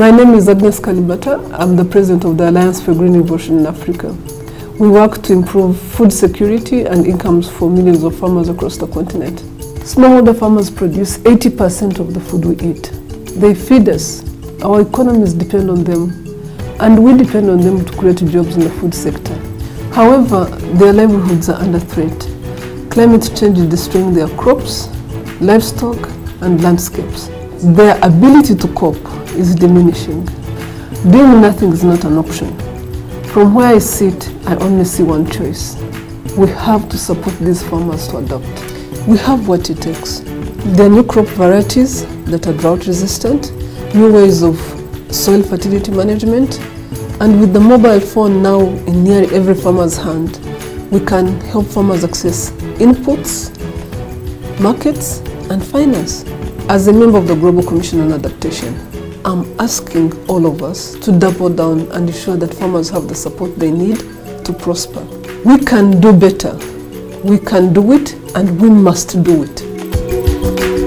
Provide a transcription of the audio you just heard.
My name is Agnes Kalibata. I'm the president of the Alliance for Green Revolution in Africa. We work to improve food security and incomes for millions of farmers across the continent. Smallholder farmers produce 80% of the food we eat. They feed us. Our economies depend on them, and we depend on them to create jobs in the food sector. However, their livelihoods are under threat. Climate change is destroying their crops, livestock, and landscapes. Their ability to cope is diminishing. Doing nothing is not an option. From where I sit, I only see one choice. We have to support these farmers to adapt. We have what it takes. There are new crop varieties that are drought resistant, new ways of soil fertility management, and with the mobile phone now in nearly every farmer's hand, we can help farmers access inputs, markets, and finance. As a member of the Global Commission on Adaptation, I'm asking all of us to double down and ensure that farmers have the support they need to prosper. We can do better. We can do it, and we must do it.